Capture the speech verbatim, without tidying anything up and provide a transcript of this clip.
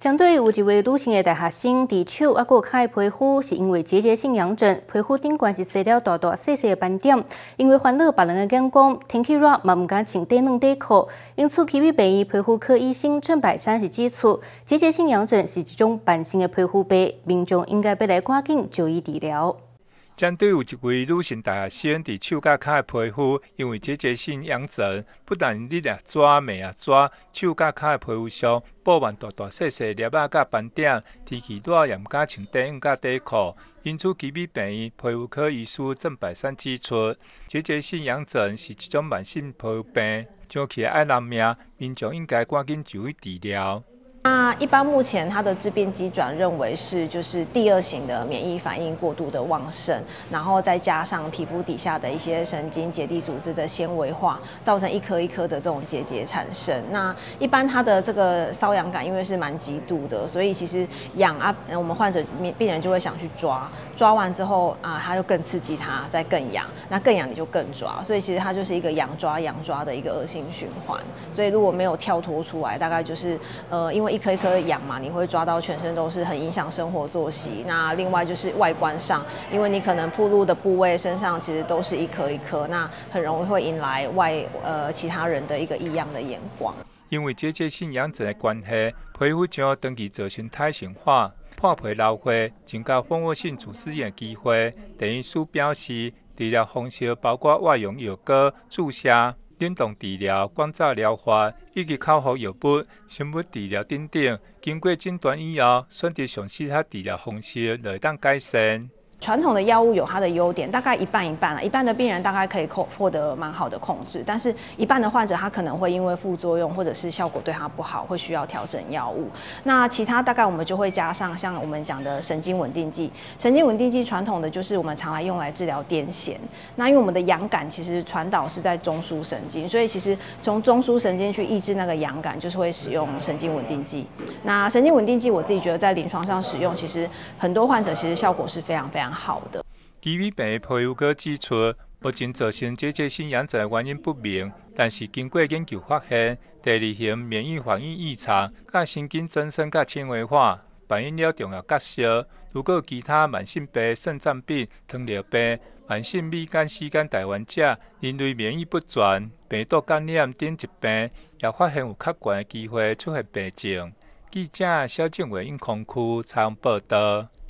相对有一位女性的大学生，伫手啊个开皮肤，是因为结节性痒症，皮肤顶悬是生了大大细细的斑点。因为烦恼别人的眼光，天气热嘛唔敢穿短软短裤，因此去病院皮肤科医生郑百山是指出，结节性痒症是一种慢性的皮肤病，民众应该要来赶紧就医治疗。 针对有一位女性大学生伫手甲脚的皮肤因为结节性痒症，不但你掠抓、眉啊抓，手甲脚的皮肤上布满大大细细粒仔甲斑点，天气热也毋敢穿短裤甲短裤。因此，基美病院皮肤科医师郑百山指出，结节性痒症是一种慢性皮肤病，长期爱人命，民众应该赶紧就医治疗。 那一般目前它的致病机转认为是就是第二型的免疫反应过度的旺盛，然后再加上皮肤底下的一些神经结缔组织的纤维化，造成一颗一颗的这种结节产生。那一般它的这个瘙痒感因为是蛮极度的，所以其实痒啊，我们患者病人就会想去抓，抓完之后啊，它就更刺激它，再更痒，那更痒你就更抓，所以其实它就是一个痒抓痒抓的一个恶性循环。所以如果没有跳脱出来，大概就是呃因为 一颗一颗痒嘛，你会抓到全身都是很影响生活作息。那另外就是外观上，因为你可能暴露的部位身上其实都是一颗一颗，那很容易会引来外呃其他人的一个异样的眼光。 因为结节性痒症的关系，皮肤将长期造成胎形化、破皮老化，增加蜂窝性组织炎的机会。陈医师表示，治疗方式包括外用药膏、注射。 冷冻治疗、光照疗法以及口服药物、生物治疗等等，经过诊断以后，选择上适合治疗方式来当改善。 传统的药物有它的优点，大概一半一半了。一半的病人大概可以控获得蛮好的控制，但是一半的患者他可能会因为副作用或者是效果对他不好，会需要调整药物。那其他大概我们就会加上像我们讲的神经稳定剂。神经稳定剂传统的就是我们常来用来治疗癫痫。那因为我们的痒感其实传导是在中枢神经，所以其实从中枢神经去抑制那个痒感，就是会使用神经稳定剂。那神经稳定剂我自己觉得在临床上使用，其实很多患者其实效果是非常非常 好的。 基美病皮肤科指出，目前造成结节性痒症的原因不明，但是经过研究发现，第二型免疫反应异常、甲神经增生、甲纤维化扮演了重要角色。如果其他慢性病、肾脏病、糖尿病、慢性敏感时间大患者，人类免疫不全、病毒感染等疾病，也发现有较悬的机会出现病症。记者萧正伟因空区采访报道。